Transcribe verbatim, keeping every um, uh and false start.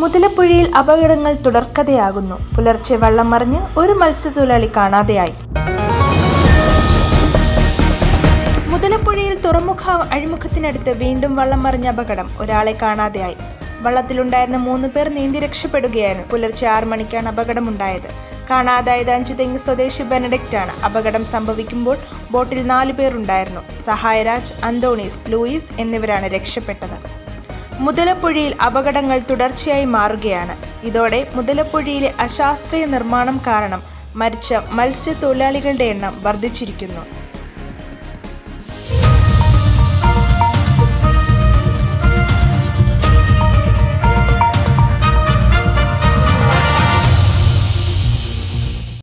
മുതലപ്പുഴയിൽ അപകടങ്ങൾ തുടർക്കഥയാകുന്നു. പുലർച്ചെ വള്ളം മറിഞ്ഞ് ഒരു മത്സ്യത്തൊഴിലാളി കാണാതെയായി. മുതലപ്പുഴയിൽ തുറമുഖ അഴിമുഖത്തിനടുത്ത് വീണ്ടും വള്ളം മറിഞ്ഞ അപകടം. ഒരാളെ കാണാതെയായി. വള്ളത്തിലുണ്ടായിരുന്ന മൂന്ന് പേർ നീന്തി രക്ഷപ്പെടുകയായിരുന്നു. പുലർച്ചെ ആറ് മണിക്കാണ് അപകടമുണ്ടായത്. കാണാതായത് അഞ്ചുതെങ്ങ് സ്വദേശി ബെനഡിക്റ്റ് ആണ്. അപകടം സംഭവിക്കുമ്പോൾ ബോട്ടിൽ നാലു പേരുണ്ടായിരുന്നു. സഹായരാജ്, അന്തോണീസ്, ലൂയിസ് എന്നിവരാണ് രക്ഷപ്പെട്ടത്. മുതലപ്പുഴയിൽ അപകടങ്ങൾ തുടർച്ചയായി മാറുകയാണ്. ഇതോടെ മുതലപ്പുഴയിലെ അശാസ്ത്രീയ നിർമ്മാണം കാരണം മരിച്ച മത്സ്യത്തൊഴിലാളികളുടെ എണ്ണം വർദ്ധിച്ചിരിക്കുന്നു.